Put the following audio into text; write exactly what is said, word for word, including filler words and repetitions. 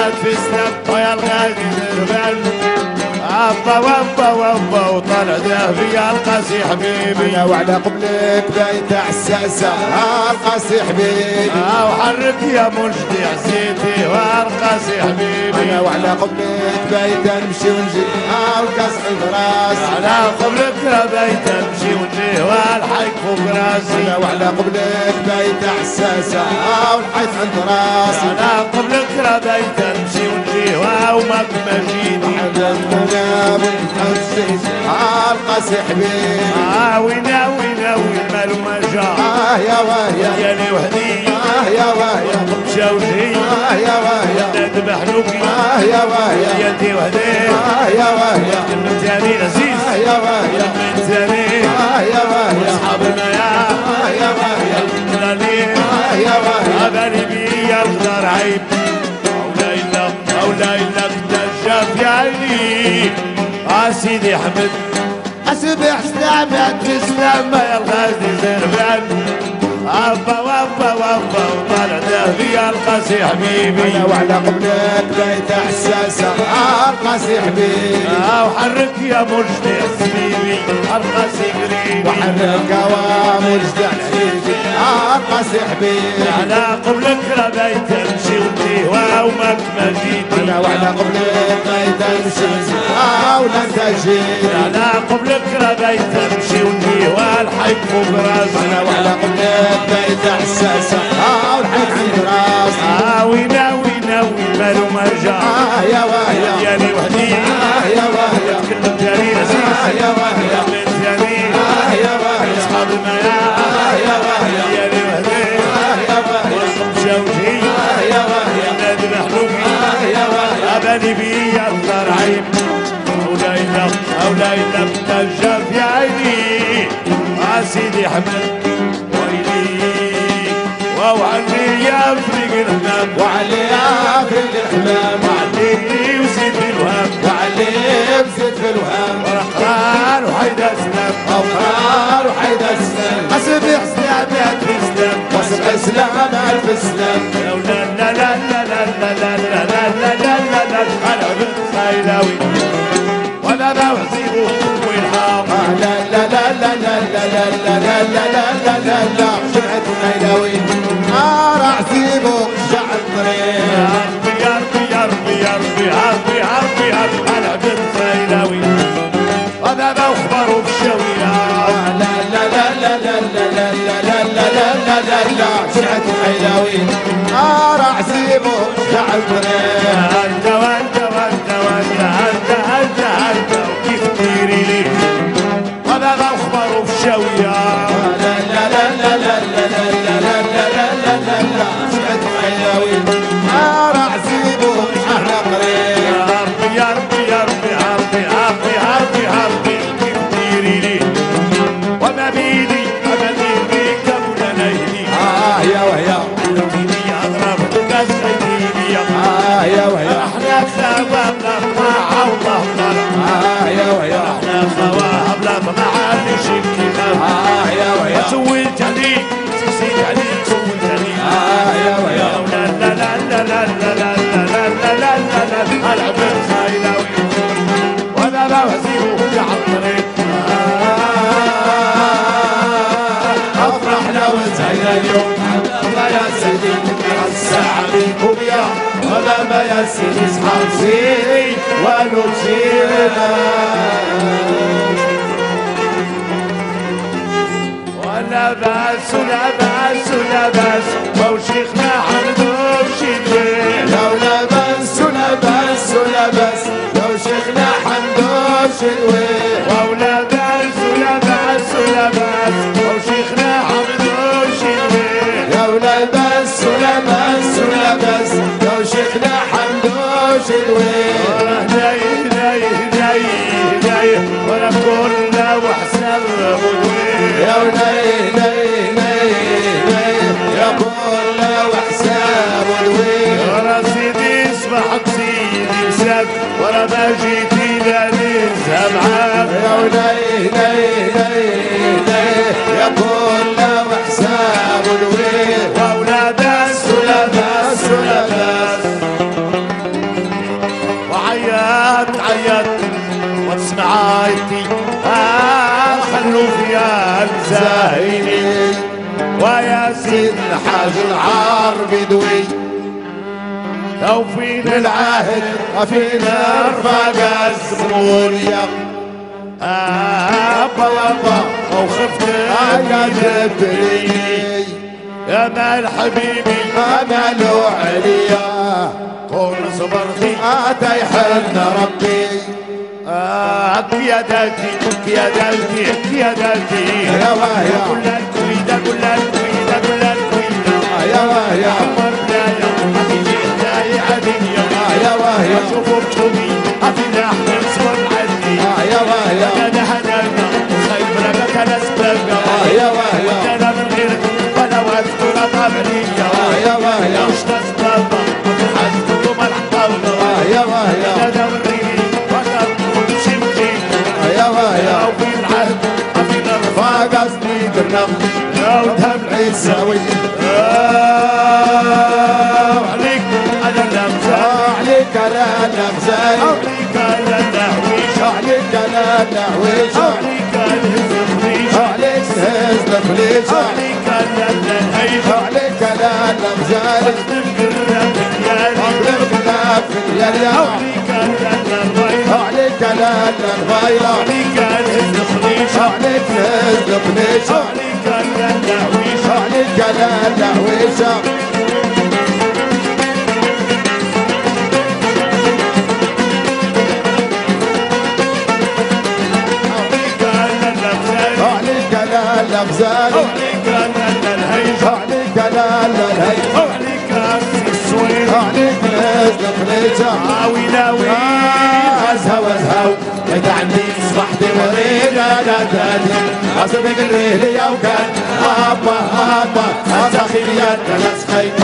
مات في سلام ويا الغادي دربان عبا وابا وابا وطلع ذهبي القاسي حبيبي انا وعلى قبلك بيت حساسه القاسي حبيبي وحرك يا مجدي عزيتي والقاسي حبيبي انا وعلى قبلك بيت نمشي ونجي والكاس عند راسي على قبلك بيت نمشي ونجي والحيك فوق راسي انا وعلى قبلك بيت حساسه والحيط عند راسي على قبلك بيت نمشي ونجي وما بمجيني القاسي حبيبي اه وينا وينا وين مالو ما جا اه يا وهيا يالي وحدي اه يا وهيا مشى وجهي اه يا وهيا ذبح لوكي اه يا وهيا يدي وحدي اه يا وهيا من ثاني عزيز اه يا وهيا من ثاني اه يا وهيا اصحابنا يا اه يا وهيا الغالي اه يا وهيا غالي بيا الخضر عيب مولاي لك مولاي لك دجاف يا علي اه سيدي حمد اسبح سلامات في سلامة يا الغازي زربان ابا وابا وابا وطالع ذهبي القاسي حبيبي انا وعلى قبلك بيت حساسه القاسي حبيبي اه وحرك يا مجدي حبيبي القاسي قريبي وحرك ومجدع حبيبي القاسي حبيبي على قبلك بيت امشي ونجي وما مجيتي انا وعلى قبلك بيت امشي ونجي ولا انت جيت على قبلك بيت امشي ونجي والحيك فوق راسي انا وعلى قبلك بيت حساسه والحيط عند راسي اه وينا وينا وين مالو ما جا اه يا وهيا يالي وحدي اه يا وهيا تكلم داري نسيت اه يا وهيا من ثاني اه يا وهيا اصحابنا يا اه يا وهيا يالي وحدي اه يا وهيا مشى وجهي اه يا وهيا ذبح لوكي اه يا وهيا اباني بيا الدار عيب مولاي لك مولاي لك نجاف يا عيني مع سيدي حمد ويلي وعلي يا فريق الحمام وعلي يا فريق الحمام وعلي وزيد في الوهام وعلي بزيد في الوهام ورقران وحيدا سلام أوقار وحيدا السلام أسبح سلام يا الإسلام واسمع سلام ألف سلام لا لا لا لا لا لا لا لا لا لا لا لا أنا بنت خيلاوي وأنا بوزيبه والحام لا لا لا لا لا لا لا لا لا لا لا لا لا شمعة خيلاوي نار عزيبه شعل طريق يا ربي يا ربي يا ربي يا ربي يا ربي يا ربي أنا بنت خيلاوي وأنا بخبره بشوية لا لا لا لا لا لا لا لا لا لا لا لا لا شمعة خيلاوي نار عزيبه شعل طريق أنت وأنت وأنت وأنت أنت أنت أنت وكيف تديري لي أنا بخبره بشوية لا لا لا لا لا لا لا لا لا لا لا لا لا شمعة خيلاوي نار عزيبه شعل طريق يا ربي يا ربي يا ربي يا ربي يا ربي يا ربي يا ربي كيف تديري لي وما بيدي وما بيدي كم ليلي آه يا وهيا تيني أضرب كاس خيديني آه يا وهيا احنا خواب لا طمع والله طلع آه يا وهيا احنا خواب لا طمع اللي شكي آه يا وهيا سويت عليك سيت عليك سويت عليك آه يا وهيا لا لا لا لا لا لا لا لا لا لا لا لا العب الخيلاوي وانا بوزيه على الطريق افرح لو انتهينا اليوم الله يا سيدي الساعة بيكم يا ولا ما يا سيدي اصحاب سيدي ونسيرنا ولا بأس ولا بأس ولا بأس وشيخنا حمدوب شيخ لولا بس ولا بس ولا بس لو شيخنا حمدوش الويل ولا بأس ولا بأس ولا بأس وشيخنا حمدوب شيخ لولا بس ولا بس ولا بس لو شيخنا حمدوش الويل ناي ناي ناي ناي ولا كل وحسن مدوي يا ولي لي لي لي يا كل وحساب الويل ورا سيدي اصبحت سيدي ساب ورا ما جيتي لا ننسى معاك يا ولي لي لي لي يا كل وحساب الويل ولا بس ولا بس ولا بس اسمع عيتي آه خلوا فيها الزاهيني ويا سيد الحاج العربي دوي لو فينا العهد فينا رفاق الزمورية آبا وابا وخفت عجبتني يا مال حبيبي أملوا عليا قول صبرتي أتيحن ربي قياداتي قياداتي قياداتي يا وهيا كل الكويدة كل الكويدة كل الكويدة يا وهيا عمر دايا أتيجي دايا عدنيا يا وهيا شوفوا بشوفي أفيد أحمد صور عدني يا وهيا أنا هدانا خيب رقك أنا سبقا يا وهيا أنا من غيرك ولا وأذكر طبعليا يا وهيا وش تسبقا حسبكم الحقوة يا وهيا أنا من غيرك ولا تمشي يا وهيا وفي العهد وفي الأرفاق فاق صديق النم لو دم عيساوي عليك أنا الأمثال عليك انا النغزال عليك أنا النحويش عليك انا النحويش عليك الهزخريش عليك هز الفليش عليك أنا الهيش عليك انا النغزال أخدم قرب ديالي اقلب كلاب في الياليا عليك أنا الربيض عليك انا الفايلة عليك الهزخريش عليك هز الفليش عليك أنا النحويش عليك انا النحويش عليك انا الغزال عليك أنا الهيش عليك انا الهيش عليك السويد عليك نزل فليجة عاوي ناوي ازهو ازهو ليت عندي صبحت مريض انا تاني اصبق الرهلية وكان ابا ابا اسخي يا تلسخي